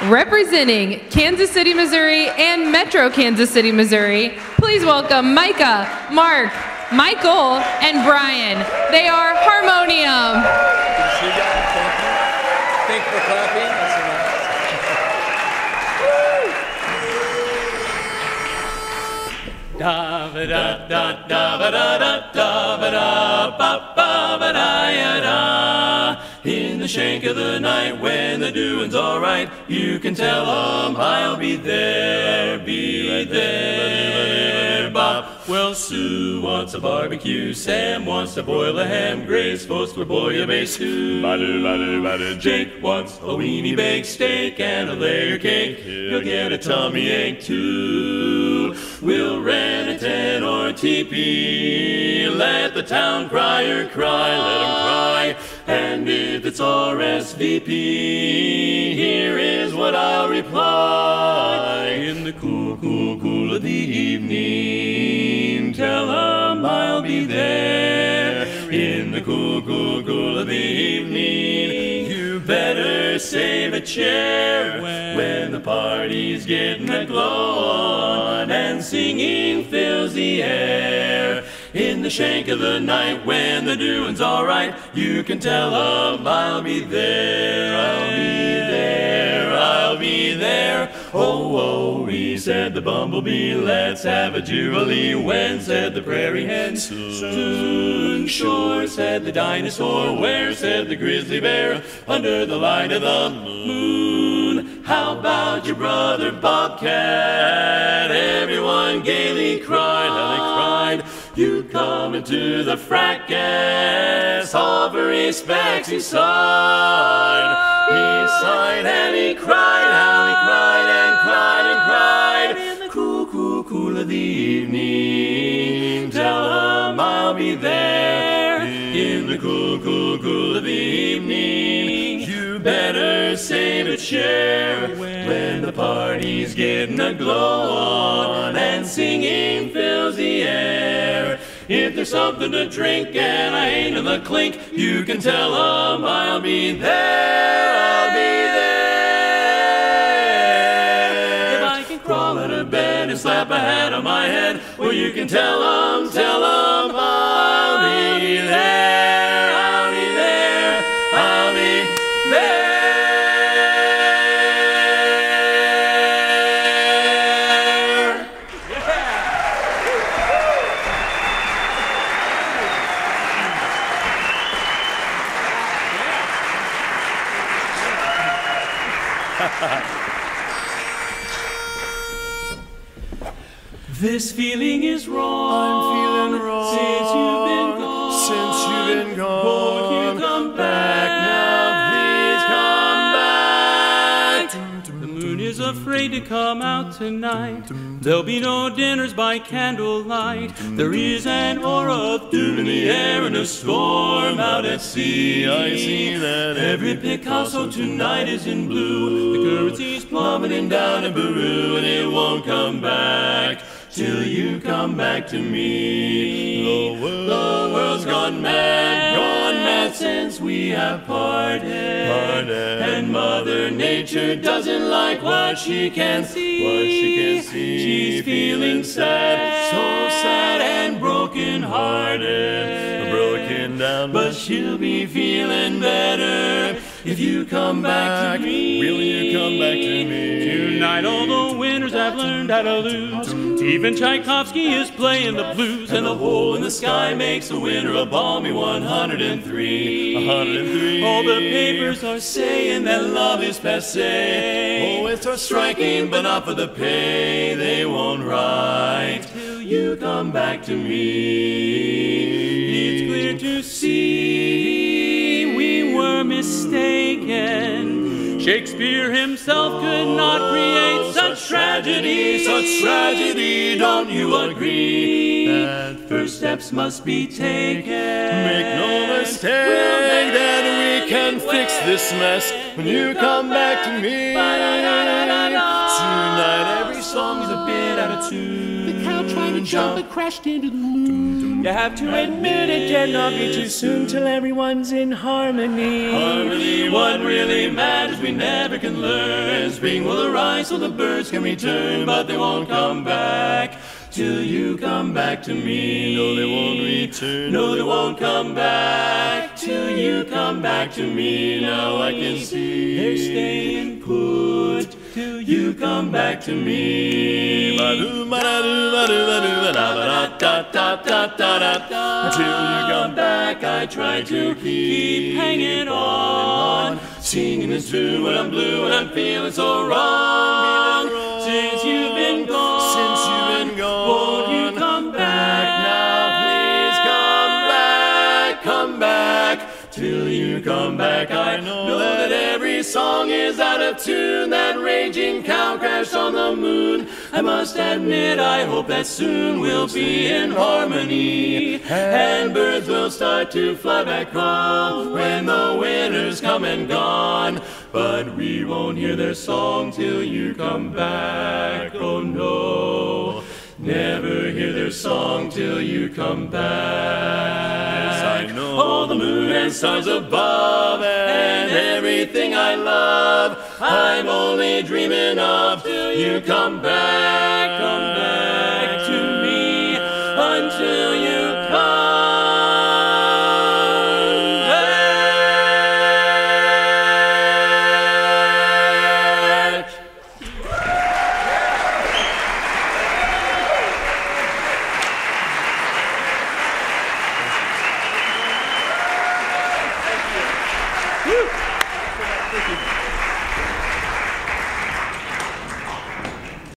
Representing Kansas City, Missouri and Metro Kansas City, Missouri, please welcome Micah, Mark, Michael, and Brian. They are Harmonium. Good to see you guys. Thank you. Thank you for clapping. That's Da ba da da da ba da da da ba da ba ba ba da ya da. In the shank of the night when the doing's all right, you can tell 'em I'll be there, be there. Bob. Well, Sue wants a barbecue, Sam wants to boil a ham, Grace supposed to bouillabaisse stew. Jake wants a weenie baked steak and a layer cake. He'll get a tummy ache too. We'll rent a tent or a teepee. Let the town crier cry, let him cry. And if it's RSVP, here is what I'll reply. In the cool, cool, cool of the evening, tell 'em I'll be there. In the cool, cool, cool of the evening, you better save a chair. When the party's getting a glow on and singing fills the air. In the shank of the night when the doing's all right, you can tell 'em I'll be there, I'll be there, I'll be there. Oh, oh, he said the bumblebee, let's have a jubilee. When said the prairie hen, soon. Sure, said the dinosaur, where said the grizzly bear, under the light of the moon. How about your brother Bobcat? Everyone gaily cried, how they cried. You come into the fracas, all for respects he sighed. He sighed and he cried, how he cried and cried and cried. In the cool, cool, cool of the evening, tell 'em I'll be there. In the cool, cool, cool of the evening, you better save a chair. When the party's getting a glow on and singing fills the air. If there's something to drink and I ain't in the clink, you can tell 'em I'll be there, I'll be there. If I can crawl out of bed and slap a hat on my head, well, you can tell 'em I'll be there, I'll be there, I'll be there. This feeling is wrong. I'm feeling wrong. Since you've been gone. Since you've been gone. Won't you come back now? Please come back. The moon is afraid to come out tonight. There'll be no dinners by candlelight. There is an aura of doom in the air and a storm out at sea. I see that every Picasso tonight is in blue. The currency's plummeting down in Peru and it won't come back till you come back to me. The world's gone mad since we have parted. And Mother Nature doesn't like what she can see. She's feeling sad, so sad and broken-hearted. Broken down, but she'll be feeling better if you come back to me. Will you come back to me? Tonight all the winners have learned how to lose. Even Tchaikovsky is playing the blues, and the hole in the sky makes the winner a balmy 103. 103. All the papers are saying that love is passé. Poets are striking, but not for the pay. They won't write till you come back to me. It's clear to see we were mistaken. Shakespeare himself could not create such tragedy, don't you agree? That first steps must be taken. Make no mistake that we can fix this mess when you come back to me. Tonight every song's a bit out of tune. The cow tried to jump but crashed into the moon. You have to admit it cannot be too soon till everyone's in harmony. Harmony, what really matters we never can learn. Spring will arise so the birds can return, but they won't come back till you come back to me. No, they won't return. No, they won't come back till you come back to me. Now I can see they're staying put till you come back to me. Until you come back, I try to keep hanging on, singing this tune when I'm blue and I'm feeling so wrong. Since you've been gone, won't you come back now? Please come back. Till you come back, I know that every song is out of tune. That raging cow crashed on the moon. I must admit, I hope that soon we'll be in harmony, and birds will start to fly back home when the winter's come and gone. But we won't hear their song till you come back. Oh no, never hear their song till you come back. Yes, I know. Oh, the moon and stars above and everything I love, I'm only dreaming of till you come back, come back.